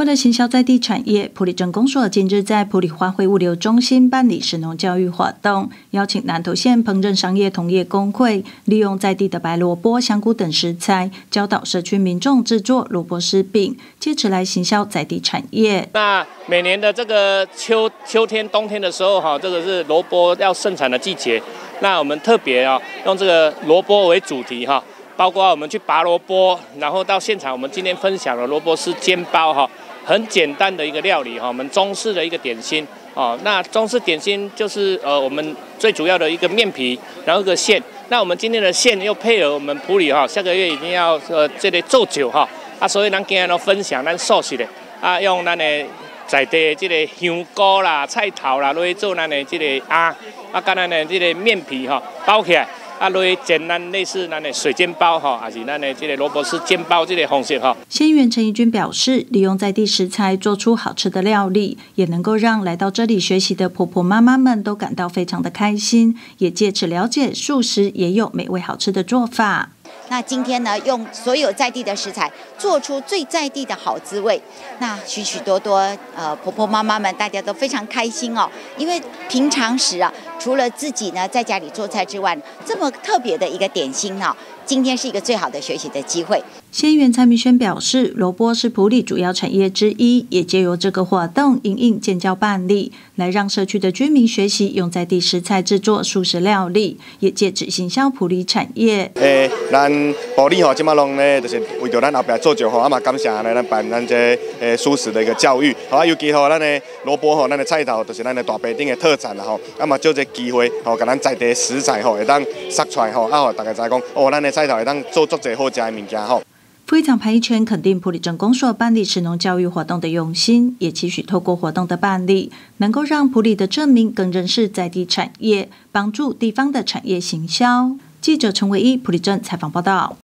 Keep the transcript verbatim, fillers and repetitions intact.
为了行销在地产业，埔里镇公所近日在埔里花卉物流中心办理食农教育活动，邀请南投县烹饪商业同业工会利用在地的白萝卜、香菇等食材，教导社区民众制作萝卜丝饼，借此来行销在地产业。 那每年的这个秋秋天、冬天的时候，哈，这个是萝卜要盛产的季节。那我们特别啊，用这个萝卜为主题哈。包括我们去拔萝卜，然后到现场，我们今天分享了萝卜丝煎包哈，很简单的一个料理哈，我们中式的一个点心哦。那中式点心就是呃我们最主要的一个面皮，然后一个馅。那我们今天的馅又配合我们埔里哈，下个月已经要呃这个做酒哈啊，所以咱今天都分享咱素食的啊，用咱的在地这个香菇啦、菜头啦，来做咱的这个啊啊，跟咱的这个面皮哈包起来。啊，类简单类似咱的水煎包哈，还是咱的这个萝卜丝煎包这个方式哈。 县议员陈怡君表示，利用在地食材做出好吃的料理，也能够让来到这里学习的婆婆妈妈们都感到非常的开心，也借此了解素食也有美味好吃的做法。 那今天呢，用所有在地的食材做出最在地的好滋味，那许许多多呃婆婆妈妈们大家都非常开心哦，因为平常时啊，除了自己呢在家里做菜之外，这么特别的一个点心呢、哦，今天是一个最好的学习的机会。 县议员蔡明轩表示，萝卜是埔里主要产业之一，也借由这个活动因应建教办理，来让社区的居民学习用在地食材制作素食料理，也借此行销埔里产业。 诶、欸，咱埔里吼，即马拢咧，就是为着咱后壁做酒吼，啊嘛感谢咧，咱办咱这诶素食的一个教育，好啊，尤其吼咱的萝卜吼，咱的菜头，就是咱的大白丁的特产啦吼，啊嘛借这机会吼，甲咱在地食材吼，会当杀出来吼，啊，互大家知讲，哦，咱的菜头会当做足侪好食的物件吼。 副议长潘一全肯定埔里镇公所办理食农教育活动的用心，也期许透过活动的办理，能够让埔里的镇民更认识在地产业，帮助地方的产业行销。记者陈维一埔里镇采访报道。